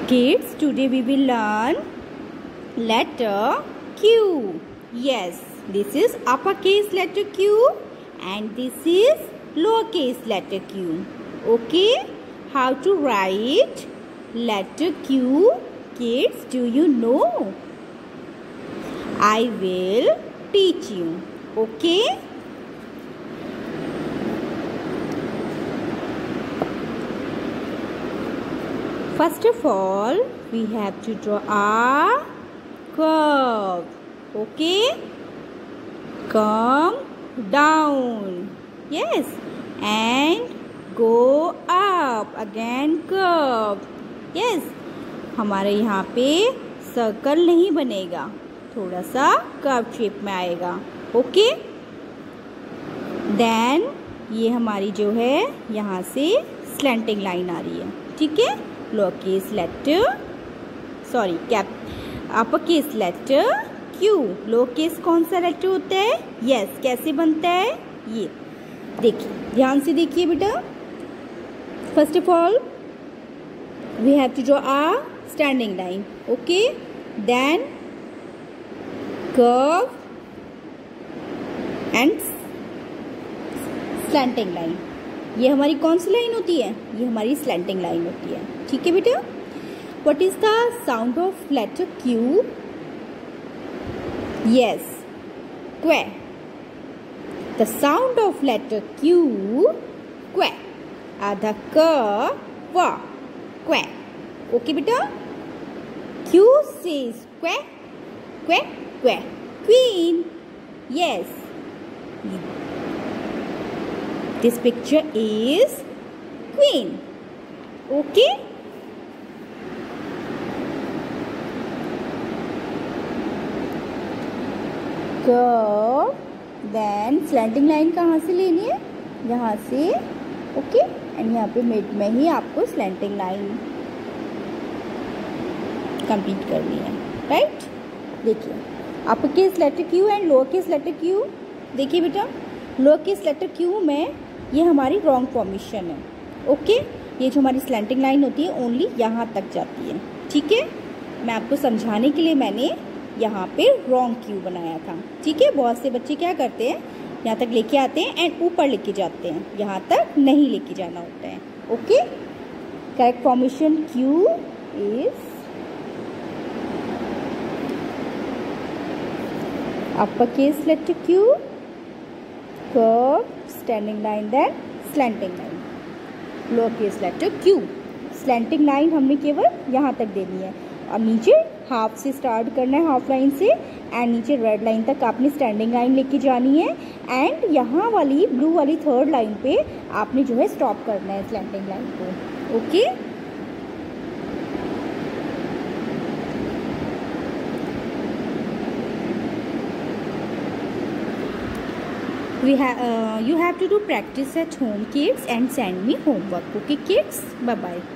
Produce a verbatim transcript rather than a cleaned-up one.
Kids, today we will learn letter Q. Yes, this is uppercase letter Q and this is lowercase letter Q. Okay, how to write letter Q? Kids, do you know? I will teach you. Okay? First of all, we have to draw a curve. Okay? Come down. Yes. And go up. Again curve. Yes. हमारे यहाँ पे circle नहीं बनेगा, थोड़ा सा curve shape में आएगा. Okay? Then ये हमारी जो है यहाँ से स्लैंटिंग लाइन आ रही है. ठीक है? Lower case letter sorry cap upper case letter Q. Lower case कौन सा लेटर होता है? यस yes, कैसे बनता है? ये देखिए, ध्यान से देखिए बेटा. First of all we have to draw a standing line. Okay, then curve and slanting line. ये हमारी कौन सी लाइन होती है? ये हमारी स्लैंटिंग लाइन होती है. ठीक है बेटा. What is the sound of letter Q? Yes, क्वे. The sound of letter Q क्वे. आधा क व क्वे. ओके बेटा. क्यू सेज क्वे क्वे क्वे. Queen. Yes. This picture is queen. Okay? Curve. Then slanting line कहाँ से लेनी है? यहाँ से. ओके? एंड यहाँ पे मिड में ही आपको slanting line कंप्लीट करनी है. राइट? देखिए, upper case letter Q and lower case letter Q. देखिए बेटा, लोअर केस लेटर Q में ये हमारी रॉन्ग फॉर्मेशन है. ओके, ये जो हमारी स्लैंटिंग लाइन होती है ओनली यहाँ तक जाती है. ठीक है? मैं आपको समझाने के लिए मैंने यहाँ पे रॉन्ग क्यू बनाया था. ठीक है? बहुत से बच्चे क्या करते हैं, यहाँ तक लेके आते हैं एंड ऊपर लेके जाते हैं, यहाँ तक नहीं लेके जाना होता है. Okay, correct formation Q is upper case letter Q, curve, standing line, then slanting line. Lower case letter Q. Slanting line हमने केवल यहाँ तक देनी है और नीचे हाफ से स्टार्ट करना है, हाफ लाइन से, एंड नीचे रेड लाइन तक आपने स्टैंडिंग लाइन लेके जानी है. एंड यहाँ वाली ब्लू वाली थर्ड लाइन पे आपने जो है स्टॉप करना है स्लैंटिंग लाइन को. Okay? We have uh, you have to do practice at home, kids, and send me homework. Okay, kids? Bye bye.